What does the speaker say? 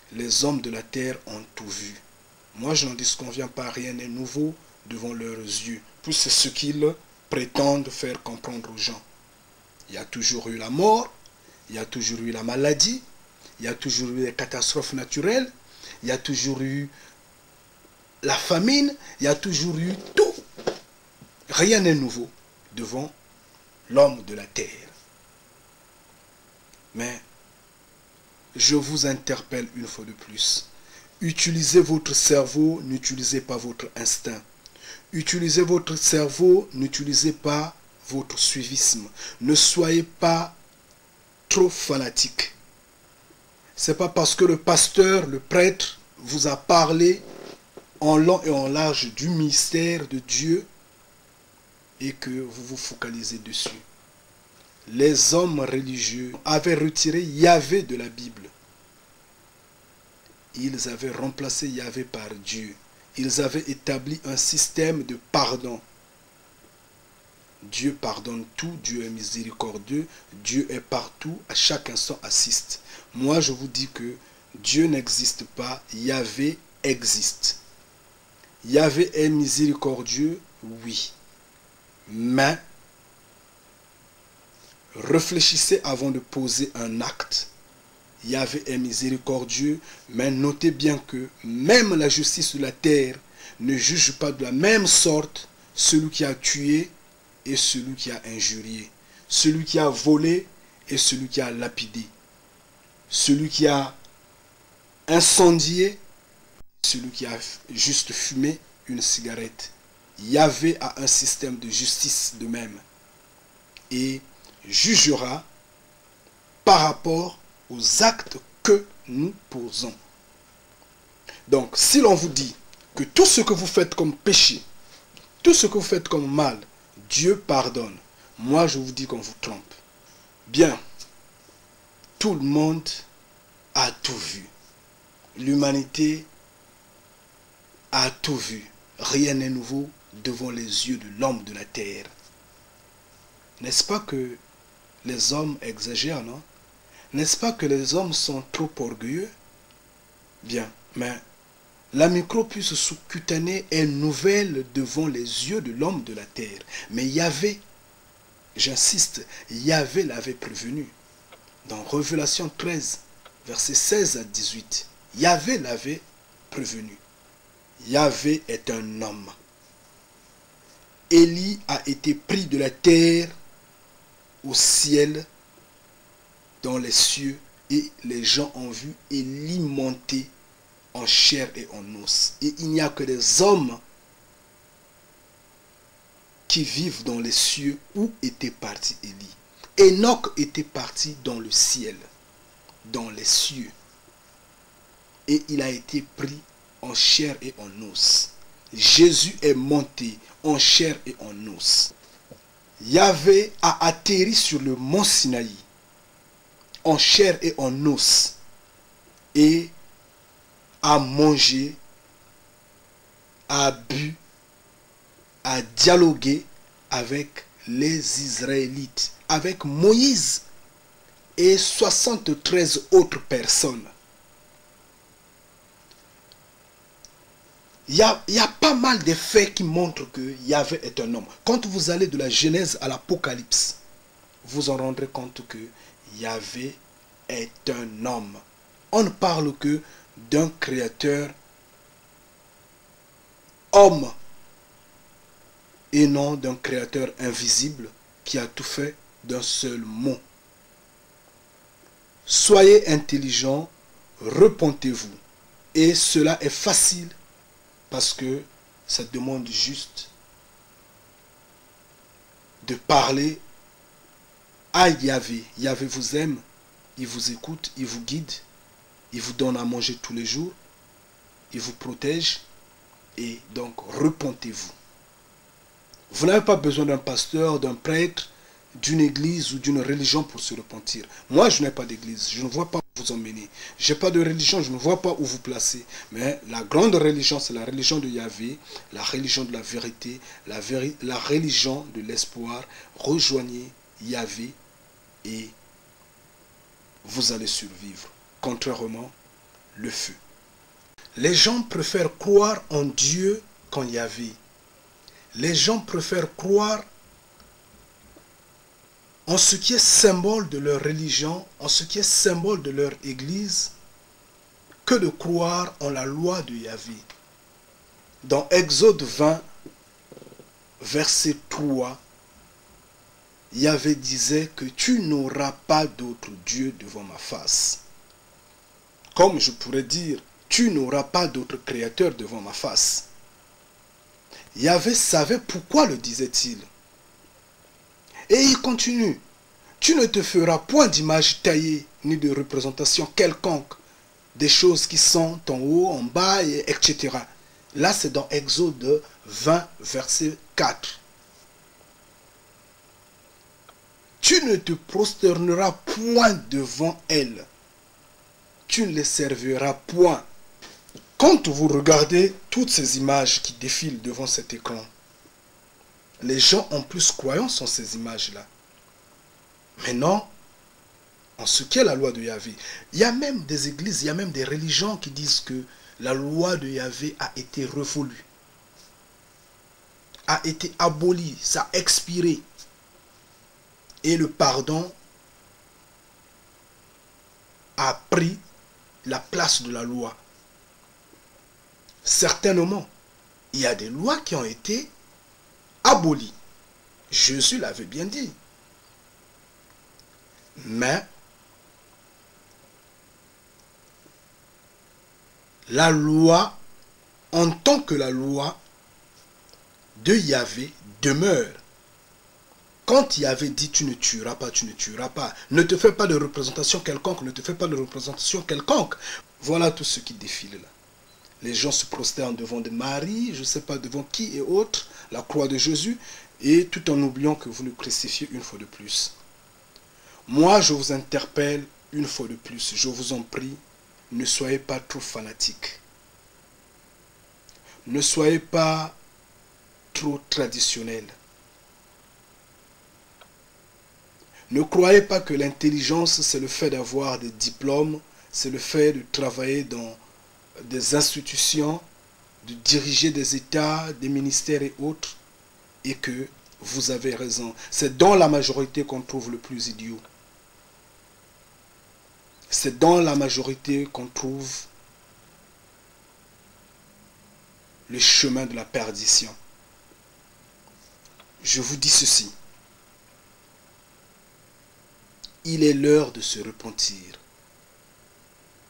les hommes de la terre ont tout vu. Moi, je n'en disconviens pas, rien n'est nouveau devant leurs yeux. Puis c'est ce qu'ils prétendent faire comprendre aux gens. Il y a toujours eu la mort, il y a toujours eu la maladie, il y a toujours eu les catastrophes naturelles, il y a toujours eu la famine, il y a toujours eu tout. Rien n'est nouveau devant l'homme de la terre. Mais je vous interpelle une fois de plus. Utilisez votre cerveau, n'utilisez pas votre instinct. Utilisez votre cerveau, n'utilisez pas votre suivisme. Ne soyez pas trop fanatique. C'est pas parce que le pasteur, le prêtre, vous a parlé en long et en large du mystère de Dieu et que vous vous focalisez dessus. Les hommes religieux avaient retiré Yahvé de la Bible. Ils avaient remplacé Yahvé par Dieu. Ils avaient établi un système de pardon. Dieu pardonne tout, Dieu est miséricordieux, Dieu est partout, à chaque instant assiste. Moi, je vous dis que Dieu n'existe pas, Yahvé existe. Yahvé est miséricordieux, oui. Mais, réfléchissez avant de poser un acte. Yahvé est miséricordieux, mais notez bien que même la justice de la terre ne juge pas de la même sorte celui qui a tué et celui qui a injurié, celui qui a volé et celui qui a lapidé, celui qui a incendié, celui qui a juste fumé une cigarette. Yahvé a un système de justice de même et jugera par rapport aux actes que nous posons. Donc, si l'on vous dit que tout ce que vous faites comme péché, tout ce que vous faites comme mal, Dieu pardonne, moi je vous dis qu'on vous trompe. Bien, tout le monde a tout vu. L'humanité a tout vu. Rien n'est nouveau devant les yeux de l'homme de la terre. N'est-ce pas que les hommes exagèrent, non? N'est-ce pas que les hommes sont trop orgueilleux? Bien, mais la micropuce sous-cutanée est nouvelle devant les yeux de l'homme de la terre. Mais Yahvé, j'insiste, Yahvé l'avait prévenu. Dans Révélation 13, versets 16 à 18, Yahvé l'avait prévenu. Yahvé est un homme. Élie a été pris de la terre au ciel, dans les cieux, et les gens ont vu Élie monter en chair et en os. Et il n'y a que des hommes qui vivent dans les cieux où était parti Élie. Enoch était parti dans le ciel, dans les cieux. Et il a été pris en chair et en os. Jésus est monté en chair et en os. Yahvé a atterri sur le mont Sinaï, en chair et en os, et a mangé, a bu, a dialogué avec les Israélites, avec Moïse et 73 autres personnes. Il y a pas mal de faits qui montrent que Yahvé est un homme. Quand vous allez de la Genèse à l'Apocalypse, vous en rendrez compte que Yahvé est un homme. On ne parle que d'un créateur homme et non d'un créateur invisible qui a tout fait d'un seul mot. Soyez intelligents, repentez-vous. Et cela est facile parce que ça demande juste de parler à Yahvé. Yahvé vous aime, il vous écoute, il vous guide, il vous donne à manger tous les jours, il vous protège et donc repentez-vous. Vous n'avez pas besoin d'un pasteur, d'un prêtre, d'une église ou d'une religion pour se repentir. Moi, je n'ai pas d'église, je ne vois pas où vous emmener. Je n'ai pas de religion, je ne vois pas où vous placer. Mais la grande religion, c'est la religion de Yahvé, la religion de la vérité, la religion de l'espoir. Rejoignez Yahvé et vous allez survivre. Contrairement, le feu. Les gens préfèrent croire en Dieu qu'en Yahvé. Les gens préfèrent croire en ce qui est symbole de leur religion, en ce qui est symbole de leur église, que de croire en la loi de Yahvé. Dans Exode 20, verset 3, Yahvé disait que tu n'auras pas d'autre Dieu devant ma face. Comme je pourrais dire, tu n'auras pas d'autre créateur devant ma face. Yahvé savait pourquoi le disait-il. Et il continue. Tu ne te feras point d'image taillée, ni de représentation quelconque, des choses qui sont en haut, en bas, etc. Là, c'est dans Exode 20, verset 4. Tu ne te prosterneras point devant elles. Tu ne les serviras point. Quand vous regardez toutes ces images qui défilent devant cet écran, les gens ont plus croyance en ces images-là. Mais non, en ce qu'est la loi de Yahvé. Il y a même des églises, il y a même des religions qui disent que la loi de Yahvé a été révolue, a été abolie, ça a expiré. Et le pardon a pris la place de la loi. Certainement, il y a des lois qui ont été abolies. Jésus l'avait bien dit. Mais la loi, en tant que la loi de Yahvé, demeure. Quand Yahvé dit tu ne tueras pas, tu ne tueras pas. Ne te fais pas de représentation quelconque, ne te fais pas de représentation quelconque. Voilà tout ce qui défile là. Les gens se prosternent devant des maris, je ne sais pas devant qui et autres, la croix de Jésus, et tout en oubliant que vous le crucifiez une fois de plus. Moi, je vous interpelle une fois de plus, je vous en prie, ne soyez pas trop fanatiques. Ne soyez pas trop traditionnels. Ne croyez pas que l'intelligence, c'est le fait d'avoir des diplômes, c'est le fait de travailler dans des institutions, de diriger des États, des ministères et autres, et que vous avez raison. C'est dans la majorité qu'on trouve le plus idiot. C'est dans la majorité qu'on trouve le chemin de la perdition. Je vous dis ceci. Il est l'heure de se repentir.